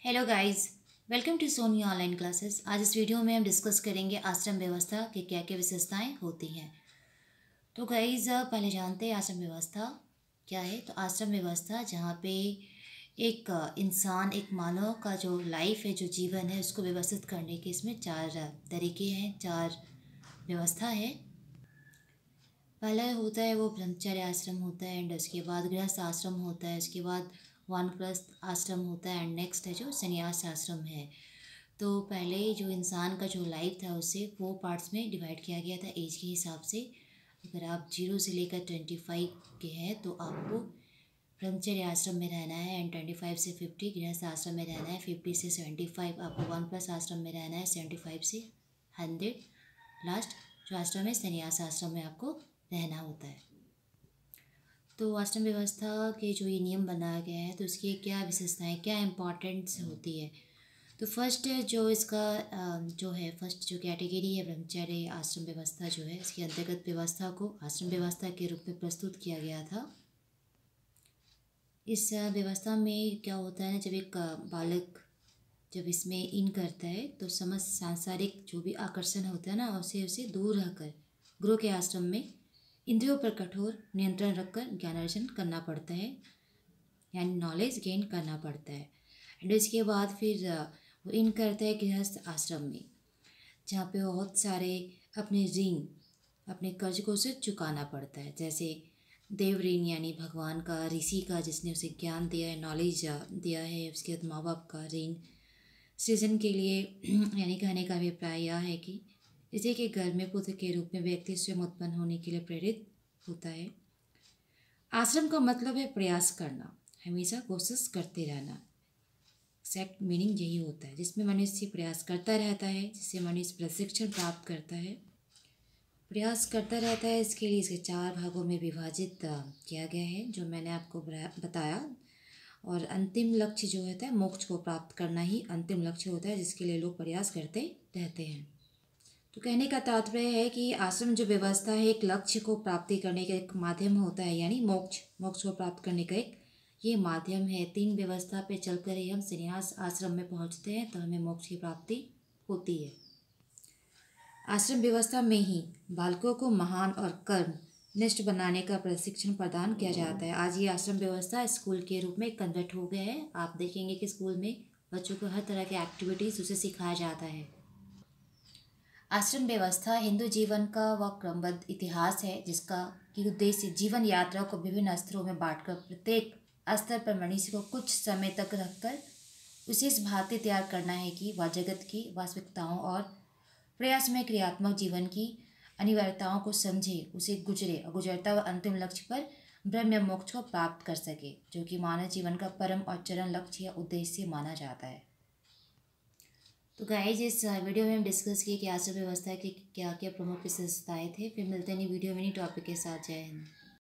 Hello guys, welcome to Sony online classes. आज इस video में हम डिस्कस करेंगे आश्रम व्यवस्था की क्या क्या विशेषताएं होती हैं। तो गाइस, पहले जानते हैं आश्रम व्यवस्था क्या है। तो आश्रम व्यवस्था जहाँ पे एक इंसान, एक मानव का जो लाइफ है, जो जीवन है, उसको व्यवस्थित करने के इसमें चार तरीके हैं, चार व्यवस्था है। पहला होता है वो ब्रह्मचर्य आश्रम होता है, एंड उसके बाद गृहस्थ आश्रम होता है, उसके बाद वानप्रस्थ आश्रम होता है, एंड नेक्स्ट है जो संन्यास आश्रम है। तो पहले जो इंसान का जो लाइफ था उसे 4 पार्ट्स में डिवाइड किया गया था एज के हिसाब से। अगर आप 0 से लेकर 25 के हैं तो आपको ब्रह्मचर्य आश्रम में रहना है, एंड 25 से 50 गृहस्थ आश्रम में रहना है, 50 से 75 आपको वानप्रस्थ आश्रम में रहना है, 75 से 100 लास्ट जो आश्रम है संन्यास आश्रम में आपको रहना होता है। तो आश्रम व्यवस्था के जो ये नियम बनाया गया है तो इसकी क्या विशेषताएं, क्या इम्पोर्टेंस होती है। तो फर्स्ट जो इसका जो है, फर्स्ट जो कैटेगरी है ब्रह्मचर्य आश्रम व्यवस्था जो है, इसके अंतर्गत व्यवस्था को आश्रम व्यवस्था के रूप में प्रस्तुत किया गया था। इस व्यवस्था में क्या होता है ना, जब एक बालक जब इसमें इन करता है तो समस्त सांसारिक जो भी आकर्षण होता है ना, उसे दूर रहकर गुरु के आश्रम में इंद्रियों पर कठोर नियंत्रण रखकर ज्ञान अर्जन करना पड़ता है, यानी नॉलेज गेन करना पड़ता है। एंड इसके बाद फिर वो इन करता है गृहस्थ आश्रम में, जहाँ पे बहुत सारे अपने ऋण, अपने कर्ज को उसे चुकाना पड़ता है। जैसे देव ऋण यानी भगवान का, ऋषि का जिसने उसे ज्ञान दिया है, नॉलेज दिया है। उसके बाद माँ बाप का ऋण सृजन के लिए यानी कहने का अभिप्राय यह है कि इसी के घर में पुत्र के रूप में व्यक्ति स्वयं उत्पन्न होने के लिए प्रेरित होता है। आश्रम का मतलब है प्रयास करना, हमेशा कोशिश करते रहना। एक्जैक्ट मीनिंग यही होता है, जिसमें मनुष्य प्रयास करता रहता है, जिससे मनुष्य प्रशिक्षण प्राप्त करता है, प्रयास करता रहता है। इसके लिए इसे 4 भागों में विभाजित किया गया है, जो मैंने आपको बताया। और अंतिम लक्ष्य जो होता है, मोक्ष को प्राप्त करना ही अंतिम लक्ष्य होता है, जिसके लिए लोग प्रयास करते रहते हैं। तो कहने का तात्पर्य है कि आश्रम जो व्यवस्था है एक लक्ष्य को प्राप्ति करने का एक माध्यम होता है, यानी मोक्ष को प्राप्त करने का एक ये माध्यम है। 3 व्यवस्था पे चलकर ही हम संन्यास आश्रम में पहुंचते हैं, तो हमें मोक्ष की प्राप्ति होती है। आश्रम व्यवस्था में ही बालकों को महान और कर्म निष्ठ बनाने का प्रशिक्षण प्रदान किया जाता है। आज ये आश्रम व्यवस्था स्कूल के रूप में कन्वर्ट हो गया है। आप देखेंगे कि स्कूल में बच्चों को हर तरह के एक्टिविटीज़ उसे सिखाया जाता है। आश्रम व्यवस्था हिंदू जीवन का वह क्रमबद्ध इतिहास है जिसका कि उद्देश्य जीवन यात्रा को विभिन्न स्तरों में बांटकर प्रत्येक स्तर पर मनुष्य को कुछ समय तक रखकर उसे इस भांति तैयार करना है कि वह जगत की वास्तविकताओं और प्रयास में क्रियात्मक जीवन की अनिवार्यताओं को समझे, उसे गुजरे और गुजरता हुआ अंतिम लक्ष्य पर ब्रह्म मोक्ष को प्राप्त कर सके, जो कि मानव जीवन का परम और चरण लक्ष्य या उद्देश्य माना जाता है। तो गाइस, इस वीडियो में हम डिस्कस किए कि आश्रम व्यवस्था की क्या क्या प्रमुख विशेषताएं थे। फिर मिलते हैं वीडियो में नई टॉपिक के साथ। जय हिंद।